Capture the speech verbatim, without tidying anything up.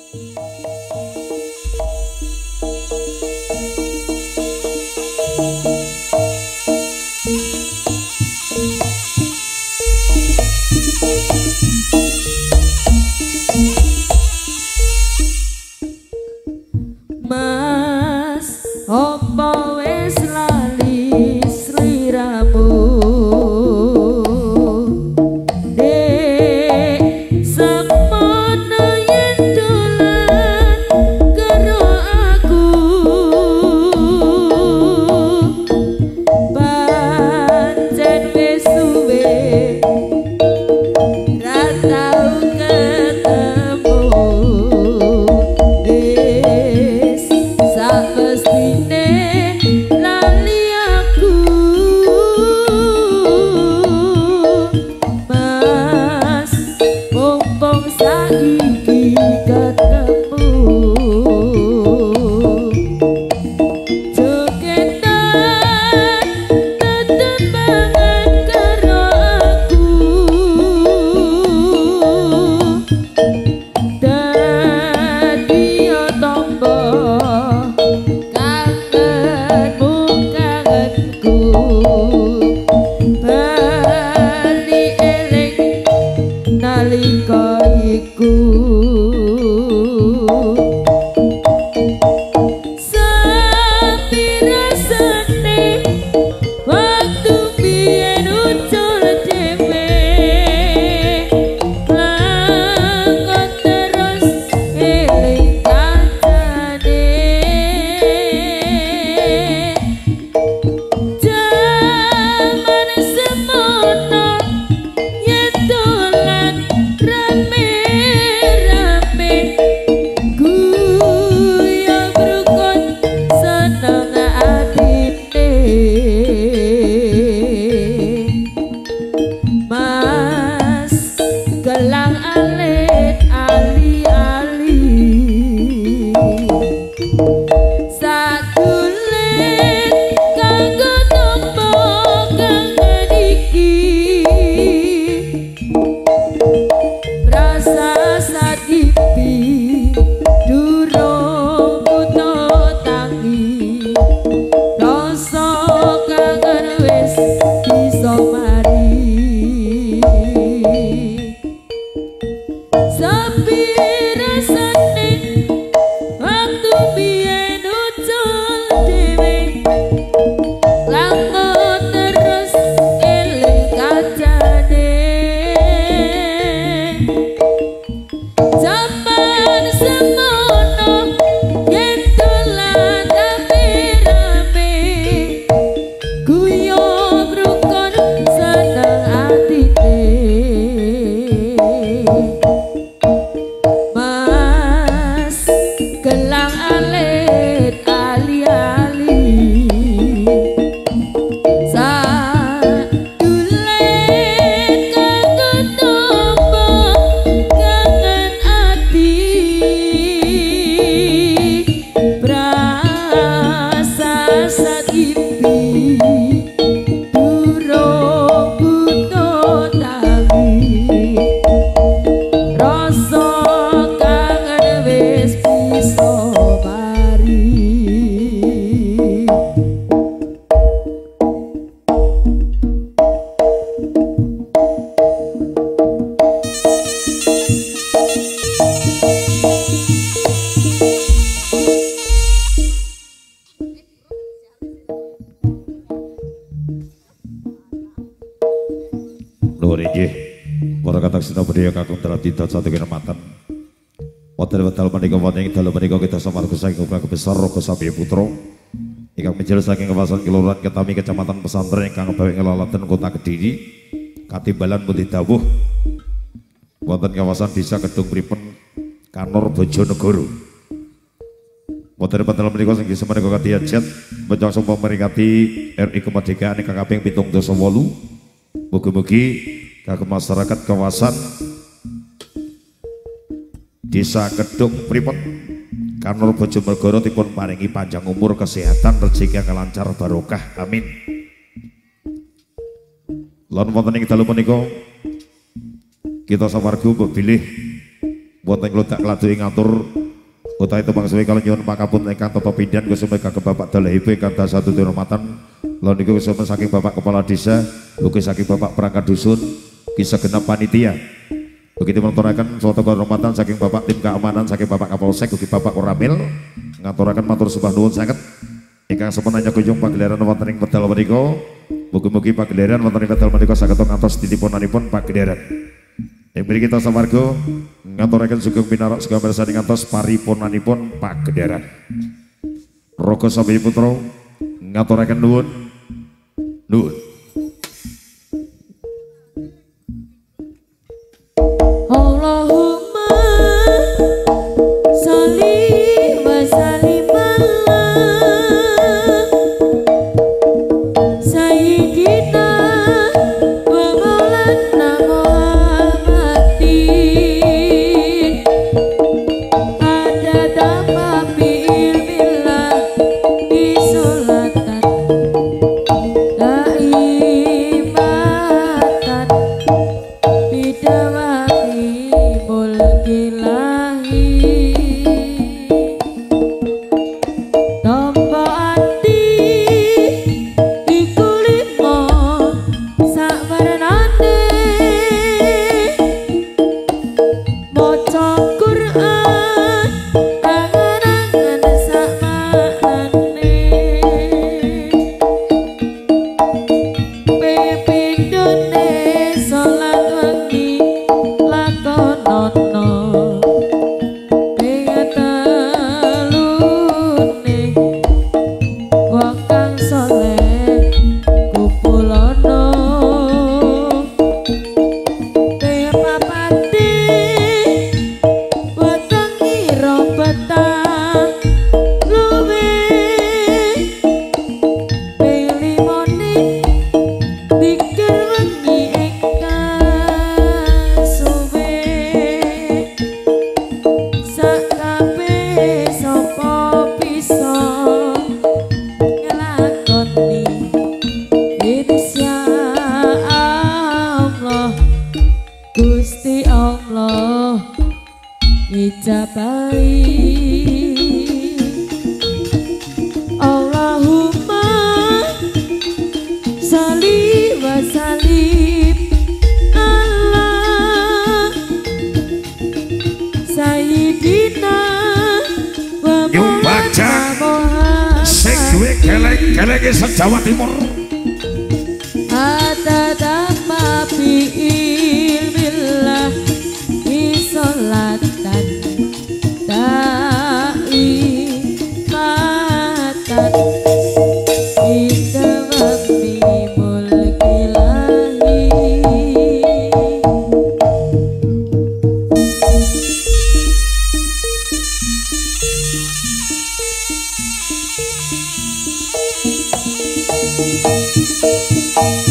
Satu kehormatan wonten wekdal menika wonten ing dalu menika kita samarga saking Kang Besar Raga Samya Putra ingkang menjel saking kawasan Kelurahan Ketami Kecamatan Pesantren ingkang bawe ngelalaten Kota Kediri katimbalan putih dawuh wonten kawasan Desa Kedung Pripen Kanor Bojonegoro wonten wekdal menika sing semenika kadiyajat menjangsa pemeringati R I kemerdekaan ingkang kaping pitung dasa wolu mugi-mugi kagem masyarakat kawasan Desa Kedung Pripen Kanor Bojonegoro dipun paringi panjang umur, kesehatan, rezeki yang lancar, barokah, amin. Lan wonten ing dalu menika kita sawarga bilih wonten kula tak ngladui ngatur Utai itu bangsa kalau nyuwun pakapun ingkang tata pindan kusuma kagem Bapak Dalahibe ingkang satu dirahmatan lan niku kusuma saking Bapak Kepala Desa ugi saking Bapak Perangkat Dusun kisah genap panitia begitu mengaturaken suatu kehormatan saking Bapak tim keamanan saking Bapak Kapolsek ugi Bapak Koramil ngaturaken matur sembah nuwun sanget ingkang semenanya kunjung pagelaran wonten ing wedal menika mugi-mugi pagelaran wonten ing wedal menika saged ngantos titipunanipun pagelaran. Yang beri kita samarga ngaturaken sugeng pinarak sugeng mirsani ngantos paripurnanipun pagelaran. Raga Sabi Putra ngaturaken nuwun nuwun. Allahumma sholli wa sallim ala sayyidina wa maulana Muhammadin adada ma bi ilmillah isolatan daimatan bidawati mulkilahi tompo ati iku limo sakwarnane maca Quran angen-angen sakmaknane pepindhone salat wengi lakonono pengetelune wong kang saleh kupulono pepapati weteng ira betang luwe pelimone pikir wengi engkang suwe sakabeh sapa bisa nglakoni insya Allah Gusti Allah ijabahi Allahumma sholli wa sallim ala sayyidina wa Nyumbaja sing duwe kelek-kelek se-Jawa Timur adada ma bi ilmillah isolatan daimatan bidawati mulkilahi. Thank you.